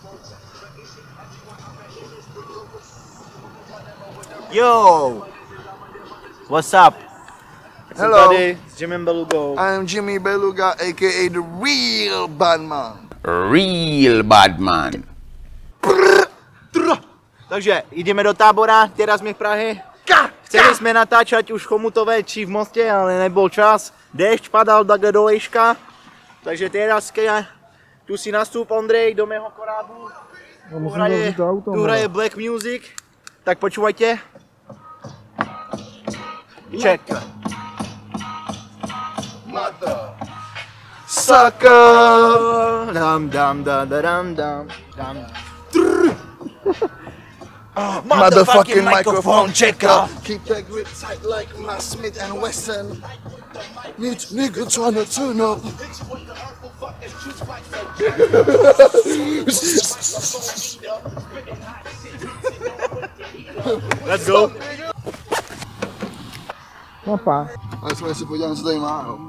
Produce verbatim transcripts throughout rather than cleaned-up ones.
Yo! What's up? Hello. Jsem tady s Jimmym Belugou. I'm Jimmy Beluga, aka the real Badman. Real Badman. Takže jdeme do Tábora, teraz jsme v Prahy. Chceli jsme natáčet už v Chomutové či v Mostě, ale nebyl čas. Déšť padal takhle do lejška. Takže teraz tu si nastup Ondrej do mého korábu. Tu hraje, tu hraje black music. Tak počúvajte. Check. Mother. Sucker. Dam dam dam dam dam dam. Oh, motherfucking microphone checker. Keep that grip tight like my Smith and Wesson. Need nigga trying to turn up. Let's go. Opa. Ale jsme si podívám, co tady má. Jo.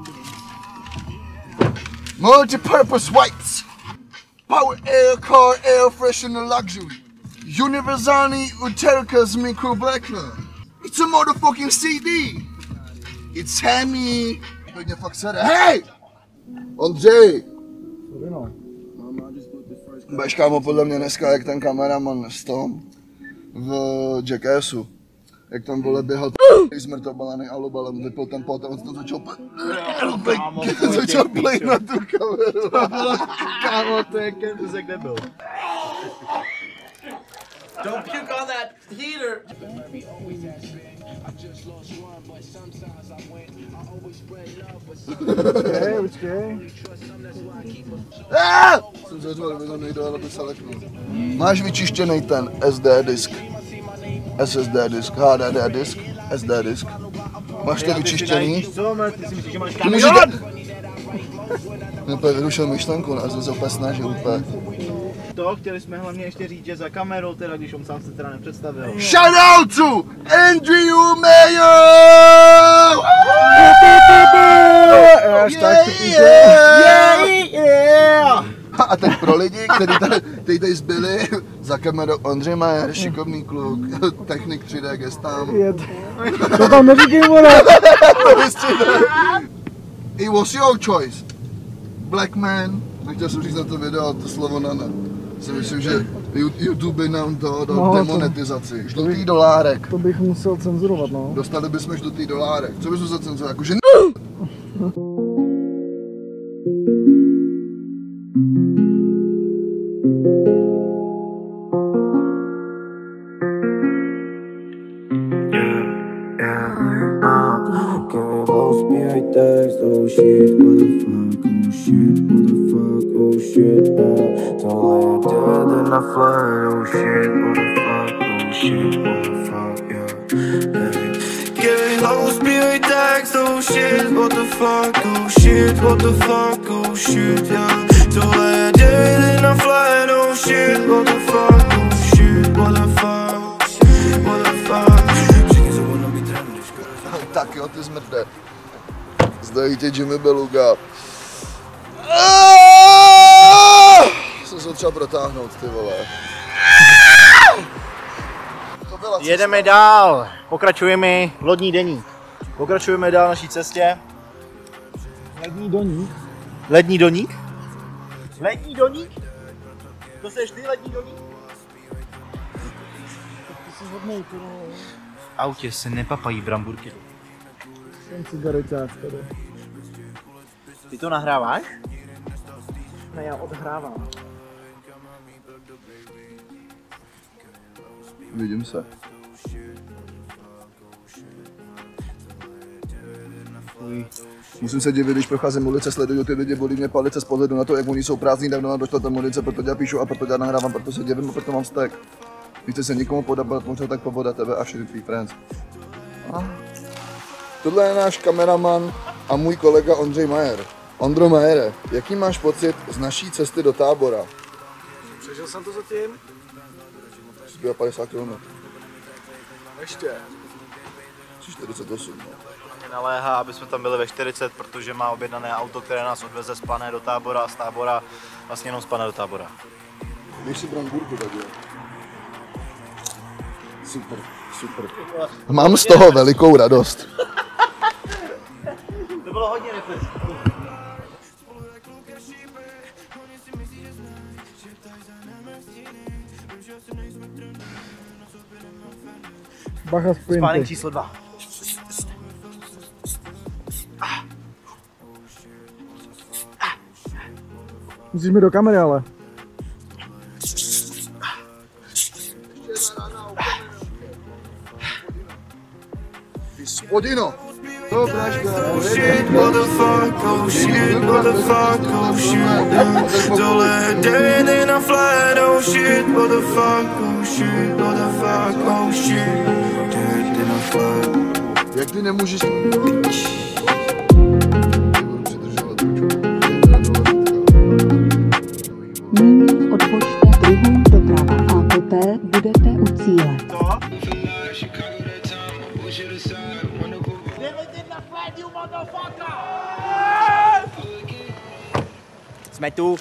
Multi-purpose wipes. Power air car air freshener luxury. Universální uterka z Micro Blackner. It's a motherfucking C D. It's Hammy. Hodně fakt sere. Hej! Ondřej! No. Budeš kámo podle mě dneska jak ten kameraman z toho v Jackassu. Jak tam vole běhal zmrtobalený alubalem, vypil ten pot a on to začal začal play na tu kameru. Kámo, to je kempus, jak nebyl. Don't puke on that heater! Počkej, počkej. Jsem zařval, aby to nejde, ale by se leknul. Máš vyčištěný ten S D disk, S S D disk, H D D disk, S D disk. Máš to vyčištěný? Co, ty si myslíš, že máš Ty kamion? můžeš... Mě úplně vyrušil myšlenku, já jsem se úplně snažil úplně. To chtěli jsme hlavně ještě říct, že za kamerou, teda, když on sám se teda nepředstavil. Shout out to Andrew Mayer! Až tak to Yeah, yeah! A teď pro lidi, kteří tady, tady, tady zbyli, za kamerou Ondřej Majer, šikovný kluk, technik tři dé gestám. To tam neříkej, vole! It was your choice. Black man, nechtěl jsem říct na to video, to slovo nana. Si myslím, že YouTube nám to do no, demonetizaci. Žlutý dolárek. To bych musel cenzurovat, no. Dostali bychom žlutý dolárek. Co bys musel cenzurovat? Jakože oh shit, what the fuck, oh shit, what the fuck, oh shit, yeah. So I dead in a flood, oh shit, what the fuck, oh shit, what the fuck, yeah. Hey. Getting low spirit tags, oh shit, what the fuck, oh shit, what the fuck, oh shit, yeah. So I dead in a flood, oh shit, what the fuck, oh shit, what the fuck, what the fuck. tak jo, ty zmrde. Zdají tě Jimmy Beluga. Jsem se třeba protáhnout, ty vole. Jedeme dál, pokračujeme lodní deník. Pokračujeme dál naší cestě. Lední doník. Lední doník? Lední doník? To seš ty, lední doník? Ty jsi hodnej, ty vole. V autě se nepapají bramburky. Ten cigareťák tady. Ty to nahráváš? Ne, já odhrávám. Vidím se. Uj. Musím se divit, když procházím ulice, sleduju ty lidi, bolí mě palice z pohledu na to, jak oni jsou prázdní, dávno mám došla tam ulice, proto já píšu a proto já nahrávám, proto se divím a proto mám vztek. Když chce se nikomu podobat, možná tak povoda tebe a všechny tvý friends. Ah. Tohle je náš kameraman a můj kolega Ondřej Majer. Ondro Majere, jaký máš pocit z naší cesty do Tábora? Přežil jsem to zatím? Zbývá padesát kilometrů. Ještě. čtyřicet osm. No. Mě naléhá, aby jsme tam byli ve čtyřicet, protože má objednané auto, které nás odveze z Plané do Tábora a z Tábora vlastně jenom z Plané do Tábora. Než si brambůrku takhle. Super, super. Mám z toho velikou radost. To bylo hodně reflexní. Bacha sprinty. Spánek číslo dva. Musíš mi do kamery, ale. Spodino! To praška. Shit, motherfuck, oh shit, motherfuck, oh shit. Dole dead in a flight, oh shit, motherfuck, oh shit, motherfuck, oh shit. Dead in a flight. Jak ty nemůžeš... Nyní odbočte druhou doprava a poté budete u cíle. Jsme tu.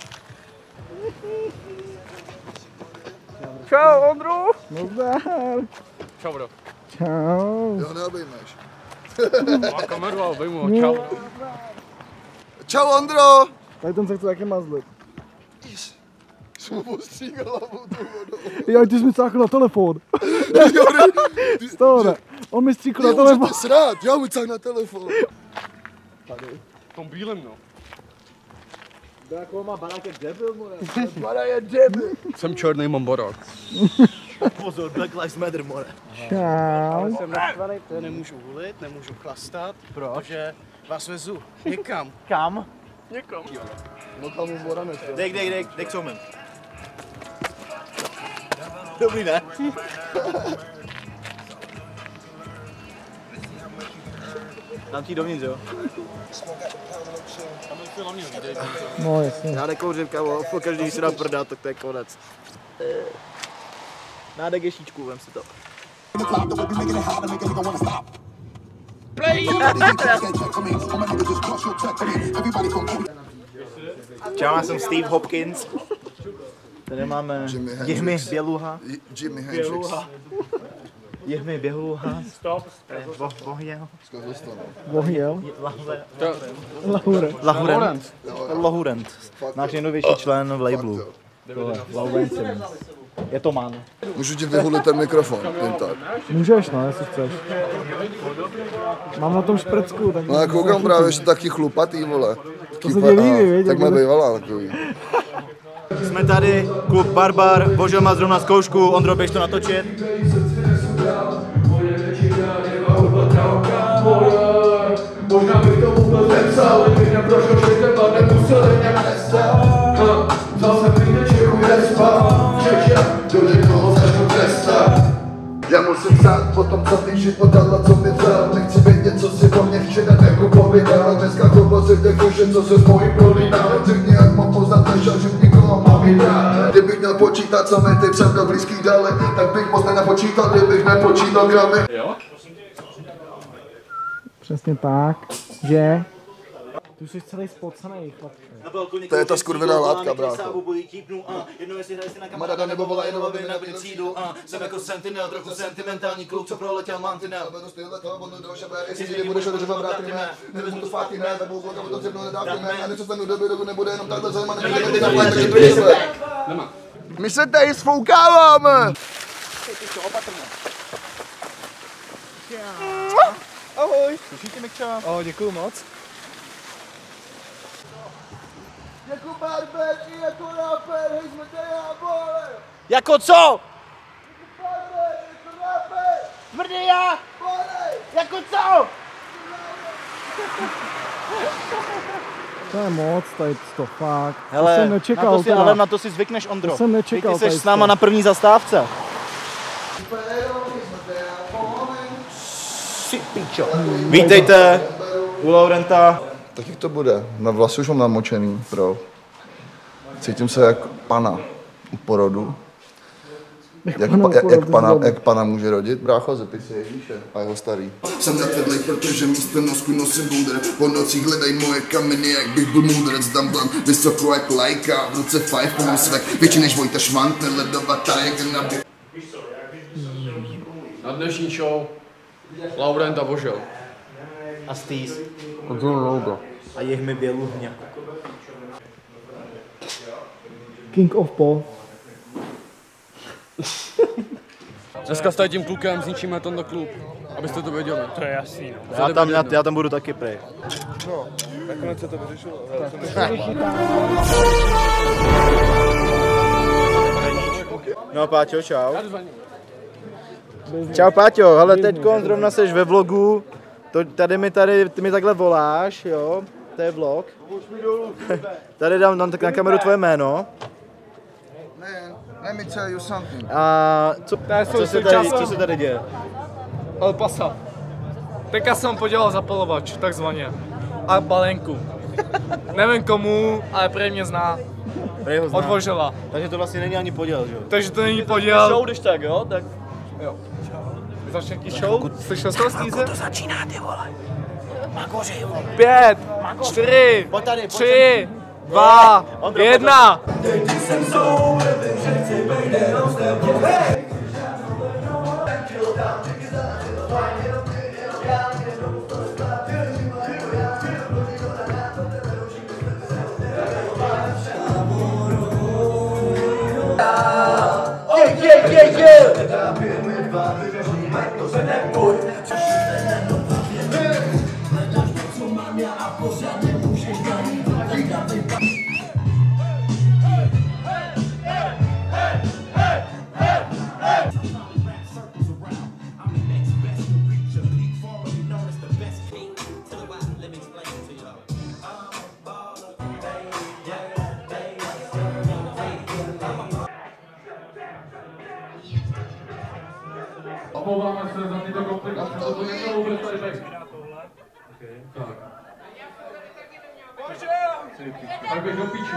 Čau, Ondru. Nazdar. Čau, bro. Čau. Jo, neobejmeš. Má kameru a obejmu, čau. Čau, Ondro! Tady ten se chce taky mazlit. Jsem mu postřígal hlavu tu vodou. Jo, ty jsi mi cákl na telefon. Z toho ne. On mi stříkl na Ty telefon. můžete srát, já mu cák na telefon. V tom bílem, no. Jako má barák jak debil, more. Para je debil. Jsem černý, mám barák. Pozor, Black Lives Matter, more. Čau. Jsem naštvaný, protože nemůžu hulit, nemůžu chlastat, protože vás vezu někam. Kam? Někam. No tam mu mora nešel. Dej, dej, dej, dej k soumen. Dobrý, ne? Dám ti dovnitř, jo? No jasně. Já nekouřím, kámo, pokaždý, když si dám prdát, tak to je konec. Nádek ješičku, vem si to. Čau, já jsem Steve Hopkins. Tady máme Jimmy Běluha. Jimmy Hendrix. Jimmy Běluha. Stop. Bohjel. Bohjel. Lahurent. Lahurent. Lahurent. Náš nejnovější člen v labelu. Laurent Simmons. Je to man. Můžu ti vyhulit ten mikrofon, jen tak. Můžeš, no, jestli chceš. Mám na tom šprcku, tak... No já koukám právě, že taky chlupatý, vole. To se tě líbí, viď? Tak mě bývala takový. Jsme tady, klub Barbar, Božo má zrovna zkoušku, Ondro, běž to natočit. Možná bych to vůbec nepsal, kdybych neprošel všechno, nemusel mě přestat. Zase bych nečeku nespat, že já do někoho začnu trestat. Já musím psát po tom, co mi život dala, co mi vzal. Nechci vědět, co si o mě včera jako povídal. Dneska hovořit jako, že co se s mojí prolídal. Řekni, jak mám poznat, nešel, že nikoho mám jít rád. Kdybych měl počítat, co mi ty pseudo blízký dali, tak bych moc nenapočítal, kdybych nepočítal gramy. Jo? Přesně tak, že... Ty jsi celý spocenej, chlapče. To je ta skurvená látka, brácho. Kamaráda nebo volá jenom, aby nabili třídu. Jsem jako sentinel, trochu sentimentální kluk, co proletěl mantinel. Jestli budeš održovat vrátky, ne, nevezmu to zpátky, ne, tak budu to dřevno nedávky, ne, a něco stanu doby, dokud nebude jenom takhle zajímat, nebude takhle, takže to je své. My se tady sfoukáváme! Ahoj, slyšíte Mikča? O, děkuju moc. Jako barber i jako rapper, hej jsme tady na bole! Jako co? Jako barber, jako rapper! Tvrdý já! Bole! Jako co? To je moc, tady to fakt. Hele, to jsem nečekal, na to si, teda. ale na to si zvykneš, Ondro. To jsem nečekal, Ty jsi tady s náma to. na první zastávce. Pičo. Vítejte u Laurenta. Tak jak to bude? Na vlasy už mám namočený, bro. Cítím se jak pana u porodu. Jak, pa, jak, jak, pana, jak pana může rodit? Brácho, zeptej se Ježíše a jeho starý. Jsem natvedlej, protože místo nosku nosím boulder. Po nocích hledaj moje kameny, jak bych byl můdrec. Dumblan, vysoko jak lajka, v ruce five, pomám svek. Větší než Vojta Švantner, ledovatá jak na by... Na dnešní show Laurent a Vožel. A Stýs. A jich mi běluhně. King of Paul. Dneska s tady tím klukem zničíme tento klub, abyste to věděli. To je jasný. No. Já tam, já, já tam budu taky prej. No, nakonec se to vyřešilo. No Páťo, čau. Čau Páťo, hele teďko zrovna seš ve vlogu, to, tady mi tady, ty mi takhle voláš, jo, to je vlog. Tady dám, dám tak na kameru tvoje jméno. Let me tell you something. A co, co, se, tady, co se tady děje? El Paso. Teďka jsem podělal zapalovač, takzvaně. A balenku. Nevím komu, ale prej mě zná. Prej ho zná. Od Vožela. Takže to vlastně není ani poděl, že jo? Takže to není poděl. Show, když tak, jo? Tak... Jo. Začne ti show? Slyšel jsi to, Stýze? To začíná, ty vole. Magoři, vole. Pět, čtyři, Pojď tady, pojď tři, dva, jedna. Omlouváme se za tyto komplikace, to to nemělo vůbec tady být. Tak. Tak běž do píči.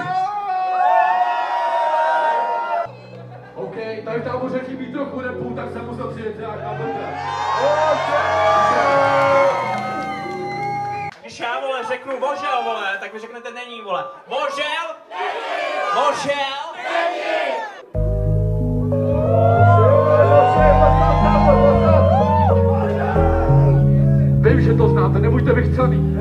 OK, tady v táboře chybí trochu repů, tak jsem musel přijet nějak na bote. Když já, vole, řeknu Vožel, vole, tak vy řeknete není, vole. Vožel? Vožel? Vím, že to znáte, nebuďte vychcaný.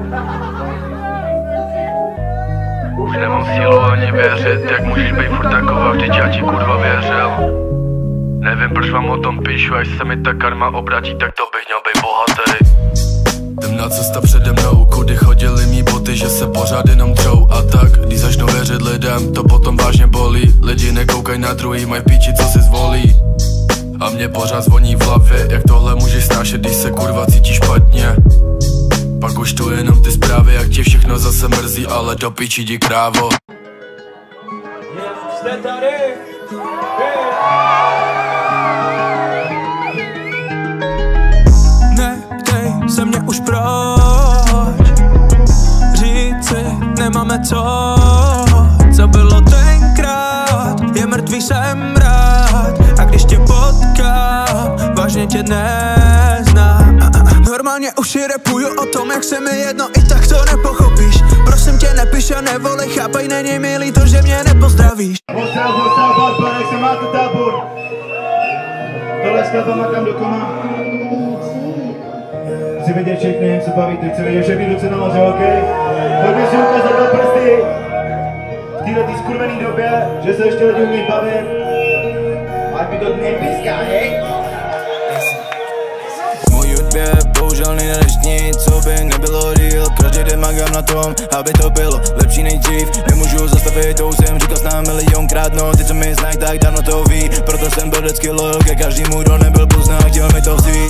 Už nemám sílu ani věřit, jak můžeš být furt taková, vždyť já ti kurva věřil. Nevím, proč vám o tom píšu, až se mi ta karma obratí, tak to bych měl být bohatý. Temná cesta přede mnou, kudy chodili mý boty, že se pořád jenom třou a tak. Když začnu věřit lidem, to potom vážně bolí. Lidi nekoukaj na druhý, mají píči, co si zvolí. A mě pořád zvoní v hlavě, jak tohle můžeš snášet, když se kurva cítíš špatně. Pak už tu jenom ty zprávy, jak ti všechno zase mrzí, ale do piči jdi krávo. Jste tady! Nechtěj se mě už proč říci, nemáme co. Co bylo tenkrát, je mrtvý jsem rád. A když tě potkám, vážně tě neznám. Normálně už si repuju o tom, jak se mi jedno, i tak to nepochopíš. Prosím tě, nepiš a nevolej, chápaj, není mi líto, že mě nepozdravíš. Postav, postav, Bad, jak se máte tábor. Tohle skladba makám do koma. Chci vidět všechny, jak se bavíte, chci vidět všechny ruce nahoře, ok? Pojďme si ukázat dva prsty. V této skurvený době, že se ještě lidi umějí bavit. Ať mi to nepíská, hej? Můj hudbě bohužel nejde než nic, co by nebylo real. Každý den makám na tom, aby to bylo lepší nejdřív. Nemůžu zastavit, to už jsem říkal snám milionkrát, no ty co mi znají, tak dávno to ví. Proto jsem byl vždycky loyal ke každému, kdo nebyl pozná, chtěl mi to vzít.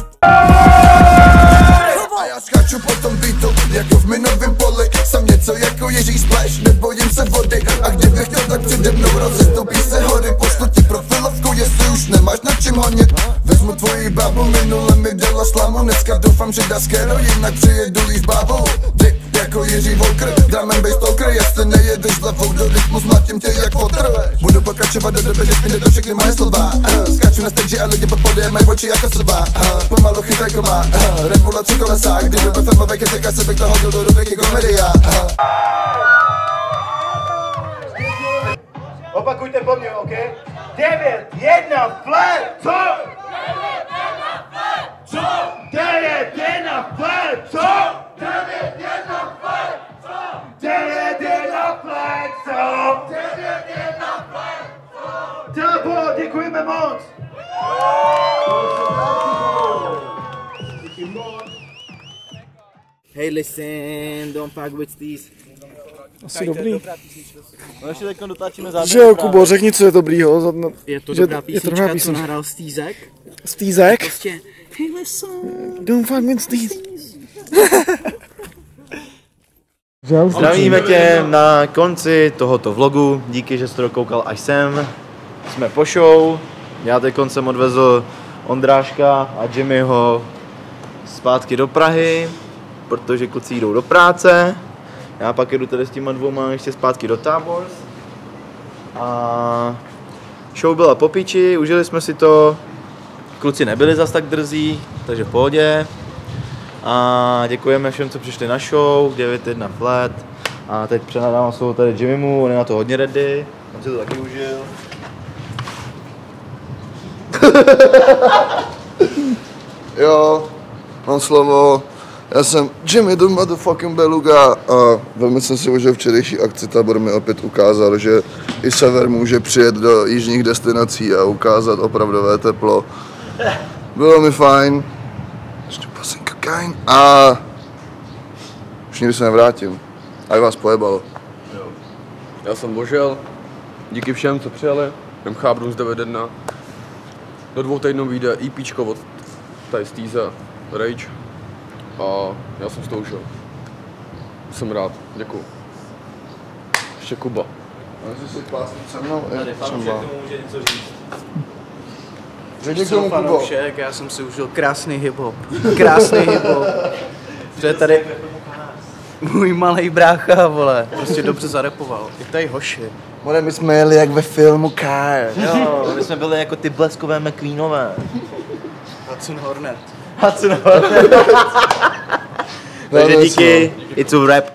A já skáču po tom beatu, jako v minovém poli. Jsem něco jako Jiří Splash, nebojím se vody. A kdybych chtěl, tak přede mnou rozestoupí se hory. Pošlu ti profilovku, jestli už nemáš na čím honit. Vezmu tvoji bábu, minule mi dala slamu. Dneska doufám, že dá skero, jinak přijedu líš bábu. Dip, jako Jiří Volker. Drum and bass talker, jestli nejedeš hlavou do rytmu, zmlatím tě jak fotr. Budu pokračovat do doby, než mi do všechny moje slova. uh, Skáču na stage a lidi pod podiem mají oči jako slova. uh, Pomalu chytaj koma, uh, regulaci kolesa. Kdyby byl filmový kritika, se bych to hodil do rubriky komedia. uh. Opakujte po mně, OK? devět, jedna, flat, co? Co? devět, jedna, flat, co? devět, jedna, flat, co? devět, jedna, flat, co? devět, jedna, flat, co? Telebo, děkujeme moc! Hey listen, don't fuck with these. Asi dobrý. No ještě teď dotáčíme záběr. Že jo, Kubo, řekni, co je dobrýho. Za, na, Je to že, dobrá je to písnička, dobrá co nahrál Stýzek. Stýzek? Prostě, hey listen, don't fuck with these. Zdravíme tě na konci tohoto vlogu, díky, že jsi to dokoukal až sem. Jsme po show, já teď jsem odvezl Ondráška a Jimmyho zpátky do Prahy, protože kluci jdou do práce. Já pak jedu tady s těma dvouma ještě zpátky do Tábor. A show byla po piči, užili jsme si to. Kluci nebyli zas tak drzí, takže v pohodě. A děkujeme všem, co přišli na show, devět jedna flat. A teď přenadávám slovo tady Jimmymu, on je na to hodně ready, on si to taky užil. Jo, mám slovo. Já jsem Jimmy the motherfucking Beluga a velmi jsem si užil včerejší akci. Tábor mi opět ukázal, že i sever může přijet do jižních destinací a ukázat opravdové teplo. Bylo mi fajn. Ještě pasím kokain a už nikdy se nevrátím. A i vás pojebalo. Já jsem Božel, díky všem, co přijeli, M H Bruns devět jedna. Do dvou týdnů vyjde EPčko od tady Stýze, Rage. A já jsem z toho užil. Jsem rád, děkuju. Ještě Kuba. A jsi si plásnit se mnou? Tady fanoušek tomu může něco říct. Řekni k Jsem tomu, Kubo. fanoušek, já jsem si užil krásný hip-hop. Krásný hip-hop. To je tady můj malej brácha, vole. Prostě dobře zarepoval. I tady hoši. More, my jsme jeli jak ve filmu Car. Jo, my jsme byli jako ty bleskové McQueenové. Hudson Hornet. Hudson Hornet. Takže díky, it's a rap.